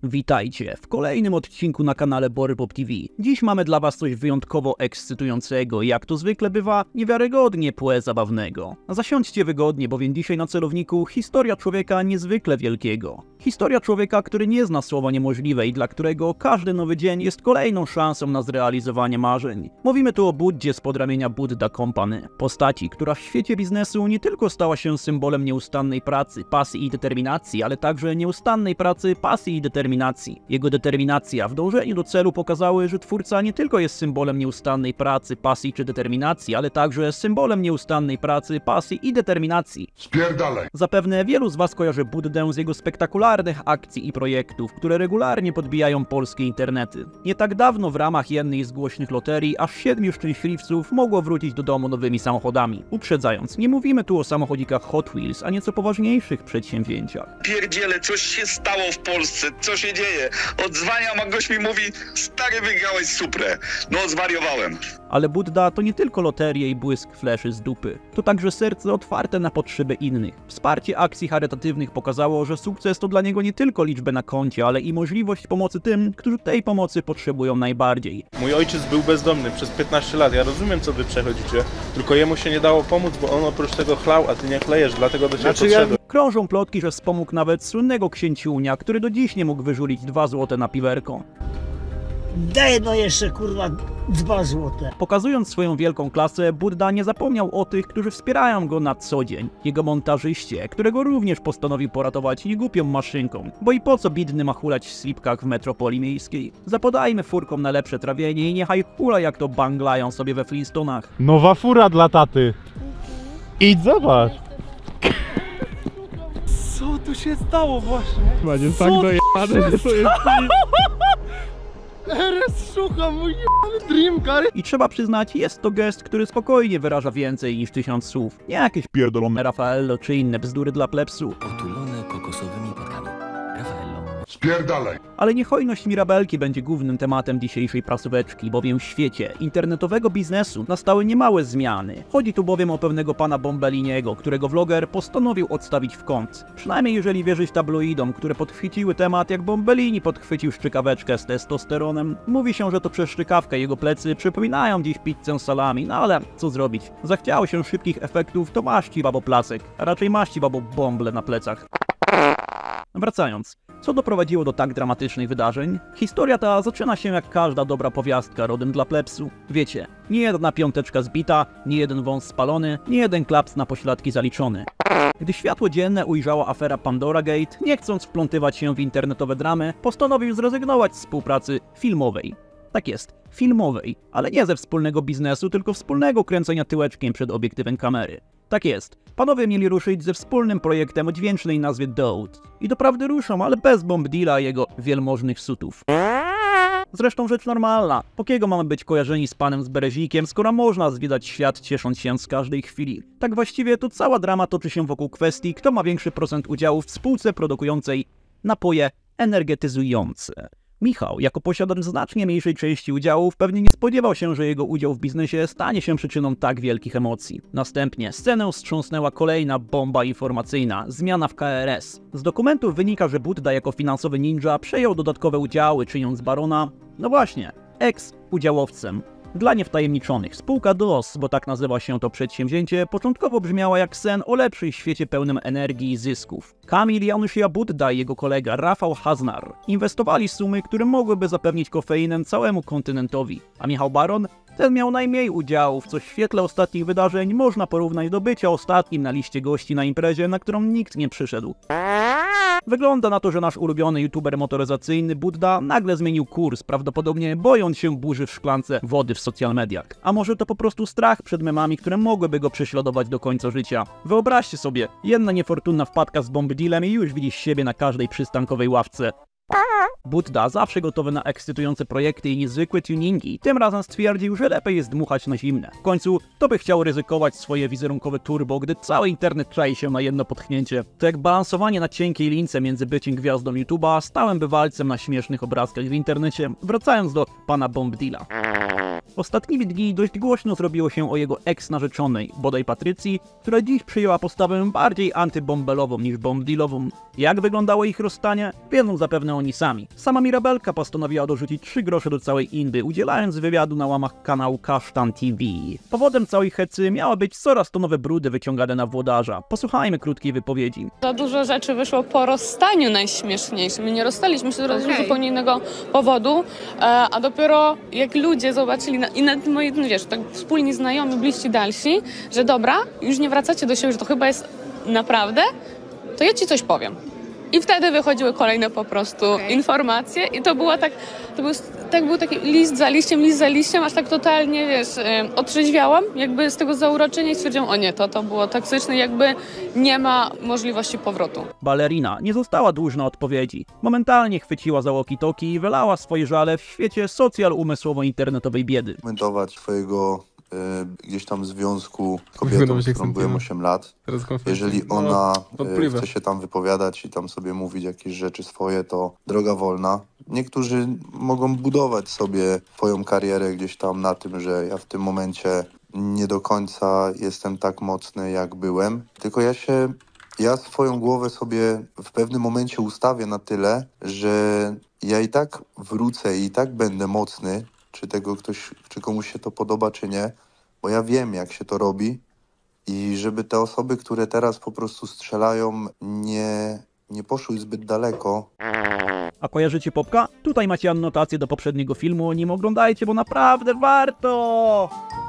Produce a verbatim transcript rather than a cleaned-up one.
Witajcie w kolejnym odcinku na kanale Borypop T V. Dziś mamy dla was coś wyjątkowo ekscytującego i jak to zwykle bywa, niewiarygodnie płe zabawnego. Zasiądźcie wygodnie, bowiem dzisiaj na celowniku historia człowieka niezwykle wielkiego. Historia człowieka, który nie zna słowa niemożliwe i dla którego każdy nowy dzień jest kolejną szansą na zrealizowanie marzeń. Mówimy tu o Buddzie spod ramienia Buddha Company. Postaci, która w świecie biznesu nie tylko stała się symbolem nieustannej pracy, pasji i determinacji, ale także nieustannej pracy, pasji i determinacji. Jego determinacja w dążeniu do celu pokazały, że twórca nie tylko jest symbolem nieustannej pracy, pasji czy determinacji, ale także symbolem nieustannej pracy, pasji i determinacji. Spierdalaj! Zapewne wielu z was kojarzy Buddę z jego spektakularnych akcji i projektów, które regularnie podbijają polskie internety. Nie tak dawno w ramach jednej z głośnych loterii aż siedmiu szczęśliwców mogło wrócić do domu nowymi samochodami. Uprzedzając, nie mówimy tu o samochodzikach Hot Wheels, a nieco poważniejszych przedsięwzięciach. Pierdziele, coś się stało w Polsce, co się dzieje? Odzwaniam, a gość mi mówi, stary, wygrałeś Suprę. No, zwariowałem. Ale Buddha to nie tylko loterie i błysk fleszy z dupy. To także serce otwarte na potrzeby innych. Wsparcie akcji charytatywnych pokazało, że sukces to dla niego nie tylko liczbę na koncie, ale i możliwość pomocy tym, którzy tej pomocy potrzebują najbardziej. Mój ojciec był bezdomny przez piętnaście lat, ja rozumiem, co wy przechodzicie, tylko jemu się nie dało pomóc, bo on oprócz tego chlał, a ty nie klejesz, dlatego do ciebie Znaczy, podszedłem. ja... Krążą plotki, że wspomógł nawet słynnego księciunia, który do dziś nie mógł wyżulić dwa złote na piwerko. Daj no jeszcze, kurwa, dwa złote. Pokazując swoją wielką klasę, Buddha nie zapomniał o tych, którzy wspierają go na co dzień. Jego montażyście, którego również postanowił poratować niegłupią maszynką. Bo i po co biedny ma hulać w slipkach w metropolii miejskiej? Zapodajmy furkom na lepsze trawienie i niechaj hula, jak to banglają sobie we Flintstonach. Nowa fura dla taty. Idź zobacz. Co tu się stało właśnie? Będzie tak dojebane, że to jest... R S szuka, mój jebany dream car. I trzeba przyznać, jest to gest, który spokojnie wyraża więcej niż tysiąc słów. Nie jakieś pierdolone Raffaello czy inne bzdury dla plebsu. Otulone kokosowymi płatkami. Raffaello. Spierdalaj! Ale nie hojność Mirabelki będzie głównym tematem dzisiejszej prasóweczki, bowiem w świecie internetowego biznesu nastały niemałe zmiany. Chodzi tu bowiem o pewnego pana Bombelliniego, którego vloger postanowił odstawić w kąt. Przynajmniej jeżeli wierzyć tabloidom, które podchwyciły temat, jak Bombellini podchwycił szczykaweczkę z testosteronem. Mówi się, że to przez szczykawkę jego plecy przypominają dziś pizzę salami, no ale co zrobić? Zachciało się szybkich efektów, to maści babo placek, a raczej maści babo bąble na plecach. Wracając. Co doprowadziło do tak dramatycznych wydarzeń? Historia ta zaczyna się jak każda dobra powiastka rodem dla plebsu. Wiecie, nie jedna piąteczka zbita, nie jeden wąs spalony, nie jeden klaps na pośladki zaliczony. Gdy światło dzienne ujrzała afera Pandora Gate, nie chcąc wplątywać się w internetowe dramy, postanowił zrezygnować z współpracy filmowej. Tak jest, filmowej, ale nie ze wspólnego biznesu, tylko wspólnego kręcenia tyłeczkiem przed obiektywem kamery. Tak jest, panowie mieli ruszyć ze wspólnym projektem o dźwięcznej nazwie Dode. I doprawdy ruszą, ale bez Bombdila i jego wielmożnych sutów. Zresztą rzecz normalna, po kiego mamy być kojarzeni z panem z Berezikiem, skoro można zwiedzać świat ciesząc się z każdej chwili. Tak właściwie to cała drama toczy się wokół kwestii, kto ma większy procent udziału w spółce produkującej napoje energetyzujące. Michał, jako posiadacz znacznie mniejszej części udziałów, pewnie nie spodziewał się, że jego udział w biznesie stanie się przyczyną tak wielkich emocji. Następnie scenę wstrząsnęła kolejna bomba informacyjna, zmiana w K R S. Z dokumentów wynika, że Buddha jako finansowy ninja przejął dodatkowe udziały, czyniąc barona, no właśnie, ex-udziałowcem. Dla niewtajemniczonych, spółka D O S, bo tak nazywa się to przedsięwzięcie, początkowo brzmiała jak sen o lepszej świecie pełnym energii i zysków. Kamil Janusz Buddha i jego kolega Rafał Haznar inwestowali sumy, które mogłyby zapewnić kofeinę całemu kontynentowi, a Michał Baron, ten miał najmniej udziałów, co w świetle ostatnich wydarzeń można porównać do bycia ostatnim na liście gości na imprezie, na którą nikt nie przyszedł. Wygląda na to, że nasz ulubiony youtuber motoryzacyjny Buddha nagle zmienił kurs, prawdopodobnie bojąc się burzy w szklance wody w social mediach. A może to po prostu strach przed memami, które mogłyby go prześladować do końca życia. Wyobraźcie sobie, jedna niefortunna wpadka z Bombdilem i już widzisz siebie na każdej przystankowej ławce. Buddha, zawsze gotowy na ekscytujące projekty i niezwykłe tuningi, tym razem stwierdził, że lepiej jest dmuchać na zimne. W końcu, kto by chciał ryzykować swoje wizerunkowe turbo, gdy cały internet czai się na jedno potknięcie? To jak balansowanie na cienkiej lince między byciem gwiazdą YouTube'a, stałym bywalcem na śmiesznych obrazkach w internecie, wracając do pana Bombdila. Ostatnimi dni dość głośno zrobiło się o jego ex-narzeczonej, bodaj Patrycji, która dziś przyjęła postawę bardziej antybąbelową niż bombdealową. Jak wyglądało ich rozstanie? Wiedzą zapewne oni sami. Sama Mirabelka postanowiła dorzucić trzy grosze do całej indy, udzielając wywiadu na łamach kanału Kasztan T V. Powodem całej hecy miała być coraz to nowe brudy wyciągane na włodarza. Posłuchajmy krótkiej wypowiedzi. Za dużo rzeczy wyszło po rozstaniu najśmieszniejszym. My nie rozstaliśmy się z okay. zupełnie innego powodu, a dopiero jak ludzie zobaczyli, i nawet moi, no wiesz, tak wspólni znajomi, bliscy, dalsi, że dobra, już nie wracacie do siebie, że to chyba jest naprawdę, to ja ci coś powiem. I wtedy wychodziły kolejne po prostu okay. informacje i to było tak, to był, tak był taki list za liściem, list za liściem, aż tak totalnie, wiesz, otrzeźwiałam jakby z tego zauroczenia i stwierdziłam, o nie, to, to było toksyczne, jakby nie ma możliwości powrotu. Balerina nie została dłużna odpowiedzi. Momentalnie chwyciła za walkie-talkie i wylała swoje żale w świecie socjal-umysłowo-internetowej biedy. Komentować swojego y, gdzieś tam związku z kobietą, z którą byłem osiem lat. Jeżeli ona y, chce się tam wypowiadać i tam sobie mówić jakieś rzeczy swoje, to droga wolna. Niektórzy mogą budować sobie swoją karierę gdzieś tam na tym, że ja w tym momencie nie do końca jestem tak mocny, jak byłem. Tylko ja się, ja swoją głowę sobie w pewnym momencie ustawię na tyle, że ja i tak wrócę i tak będę mocny, czy tego ktoś, czy komuś się to podoba, czy nie, bo ja wiem, jak się to robi i żeby te osoby, które teraz po prostu strzelają, nie, nie poszły zbyt daleko. A kojarzycie Popka? Tutaj macie annotację do poprzedniego filmu, o nim oglądajcie, bo naprawdę warto!